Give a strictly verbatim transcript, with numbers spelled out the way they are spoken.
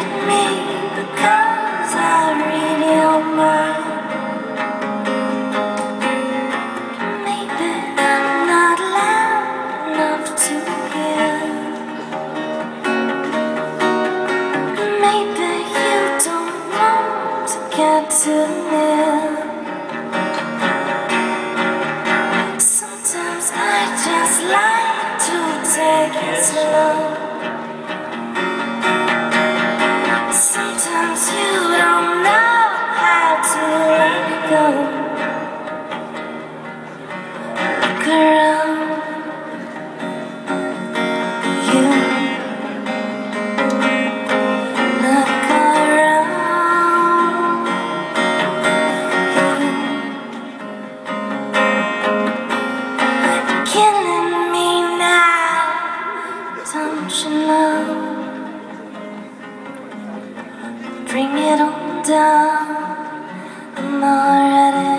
read me because I read your mind. Maybe I'm not loud enough to hear. Maybe you don't want to get too near. Sometimes I just like to take it slow. Sometimes you don't know how to let go. Look around you. Look around you. You're killing me now, don't you know? Bring it on down, I'm already